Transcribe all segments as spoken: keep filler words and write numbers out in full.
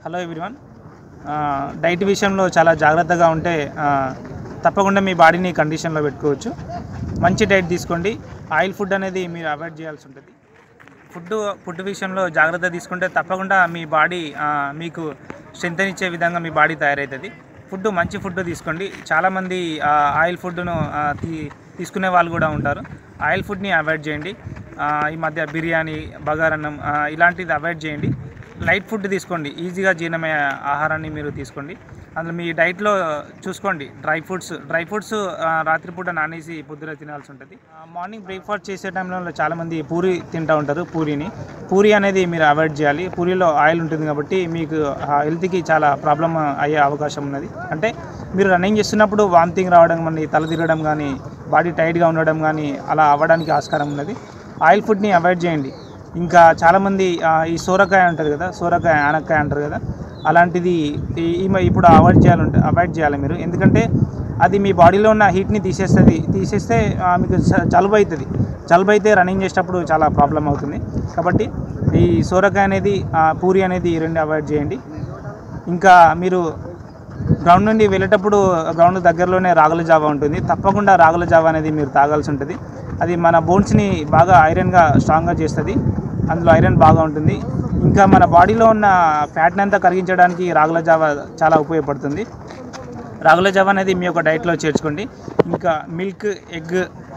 Hello everyone. Diet విషయంలో చాలా జాగ్రత్తగా ఉంటే తప్పకుండా మీ బాడీని కండిషన్లో పెట్టుకోవచ్చు. మంచి డైట్ తీసుకోండి. ఆయిల్ ఫుడ్ అనేది మీరు అవాయిడ్ చేయాల్సి ఉంటుంది. ఫుడ్ ఫుడ్ విషయంలో జాగ్రత్త తీసుకుంటే తప్పకుండా మీ బాడీ మీకు స్ట్రెంత్ ఇచ్చే విధంగా మీ బాడీ తయారవుతుంది. ఫుడ్ మంచి ఫుడ్ తీసుకోండి. చాలామంది ఆయిల్ ఫుడ్ను తీ తీసుకునే వాళ్ళు కూడా ఉంటారు. ఆయిల్ ఫుడ్ని అవాయిడ్ చేయండి. ఈ మధ్య బిర్యానీ, బగారన్నం ఇలాంటిది అవాయిడ్ చేయండి. లైట్ ఫుడ్ తీసుకోండి. ఈజీగా జీర్ణమయ్యే ఆహారాన్ని మీరు తీసుకోండి. అందులో మీ డైట్లో చూసుకోండి డ్రై ఫ్రూట్స్ డ్రై ఫ్రూట్స్ రాత్రిపూట నానేసి పొద్దున తినాల్సి ఉంటుంది. మార్నింగ్ బ్రేక్ఫాస్ట్ చేసే టైంలో చాలామంది పూరి తింటూ ఉంటారు. పూరీని పూరి అనేది మీరు అవాయిడ్ చేయాలి. పూరిలో ఆయిల్ ఉంటుంది కాబట్టి మీకు హెల్త్కి చాలా ప్రాబ్లం అయ్యే అవకాశం ఉన్నది. అంటే మీరు రన్నింగ్ చేస్తున్నప్పుడు వామిటింగ్ రావడం కానీ, తల తిరగడం కానీ, బాడీ టైట్గా ఉండడం కానీ అలా అవ్వడానికి ఆస్కారం ఉన్నది. ఆయిల్ ఫుడ్ని అవాయిడ్ చేయండి. ఇంకా చాలామంది ఈ సోరకాయ ఉంటుంది కదా, సోరకాయ ఆనక్కాయ అంటారు కదా, అలాంటిది ఇప్పుడు అవాయిడ్ చేయాలంటే అవాయిడ్ చేయాలి మీరు. ఎందుకంటే అది మీ బాడీలో ఉన్న హీట్ని తీసేస్తుంది. తీసేస్తే మీకు జలుబు అవుతుంది. జలుబు అయితే రన్నింగ్ చేసేటప్పుడు చాలా ప్రాబ్లం అవుతుంది. కాబట్టి ఈ సోరకాయ అనేది, పూరి అనేది ఈ రెండు అవాయిడ్ చేయండి. ఇంకా మీరు గ్రౌండ్ నుండి వెళ్ళేటప్పుడు గ్రౌండ్ దగ్గరలోనే రాగుల జావా ఉంటుంది. తప్పకుండా రాగుల జావా అనేది మీరు తాగాల్సి ఉంటుంది. అది మన బోన్స్ని బాగా ఐరన్గా స్ట్రాంగ్గా చేస్తుంది. అందులో ఐరన్ బాగా ఉంటుంది. ఇంకా మన బాడీలో ఉన్న ఫ్యాట్ని అంతా కరిగించడానికి రాగుల జావా చాలా ఉపయోగపడుతుంది. రాగుల జావా అనేది మీ యొక్క డైట్లో చేర్చుకోండి. ఇంకా మిల్క్, ఎగ్,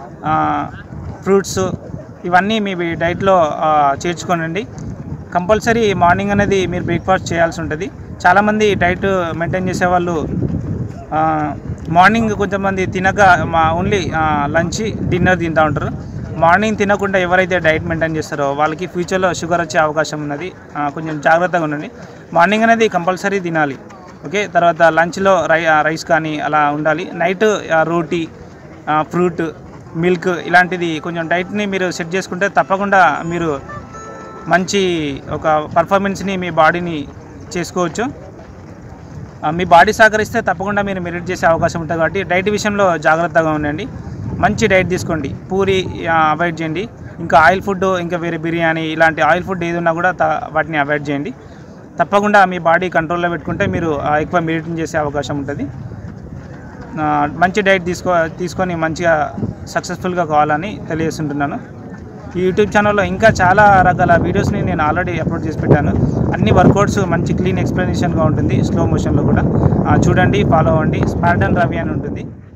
ఫ్రూట్స్ ఇవన్నీ మీ డైట్లో చేర్చుకోనండి. కంపల్సరీ మార్నింగ్ అనేది మీరు బ్రేక్ఫాస్ట్ చేయాల్సి ఉంటుంది. చాలామంది డైట్ మెయింటైన్ చేసేవాళ్ళు మార్నింగ్ కొంతమంది తినక మా ఓన్లీ లంచ్, డిన్నర్ తింటూ ఉంటారు. మార్నింగ్ తినకుండా ఎవరైతే డైట్ మెయింటైన్ చేస్తారో వాళ్ళకి ఫ్యూచర్లో షుగర్ వచ్చే అవకాశం ఉన్నది. కొంచెం జాగ్రత్తగా ఉండండి. మార్నింగ్ అనేది కంపల్సరీ తినాలి. ఓకే, తర్వాత లంచ్లో రై రైస్ కానీ అలా ఉండాలి. నైట్ రోటీ, ఫ్రూట్, మిల్క్ ఇలాంటిది కొంచెం డైట్ని మీరు సెట్ చేసుకుంటే తప్పకుండా మీరు మంచి ఒక పర్ఫార్మెన్స్ని మీ బాడీని చేసుకోవచ్చు. మీ బాడీ సహకరిస్తే తప్పకుండా మీరు మెరిట్ చేసే అవకాశం ఉంటుంది. కాబట్టి డైట్ విషయంలో జాగ్రత్తగా ఉండండి. మంచి డైట్ తీసుకోండి. పూరి అవాయిడ్ చేయండి. ఇంకా ఆయిల్ ఫుడ్, ఇంకా వేరే బిర్యానీ ఇలాంటి ఆయిల్ ఫుడ్ ఏది ఉన్నా కూడా వాటిని అవాయిడ్ చేయండి. తప్పకుండా మీ బాడీ కంట్రోల్లో పెట్టుకుంటే మీరు ఎక్కువ మెరిట్ చేసే అవకాశం ఉంటుంది. మంచి డైట్ తీసుకో తీసుకొని మంచిగా సక్సెస్ఫుల్గా కావాలని తెలియజేస్తుంటున్నాను. ఈ యూట్యూబ్ ఛానల్లో ఇంకా చాలా రకాల వీడియోస్ని నేను ఆల్రెడీ అప్లోడ్ చేసి పెట్టాను. అన్ని వర్కౌట్స్ మంచి క్లీన్ ఎక్స్ప్లెనేషన్గా ఉంటుంది. స్లో మోషన్లో కూడా చూడండి, ఫాలో అవ్వండి. స్పార్టన్ రవి అని ఉంటుంది.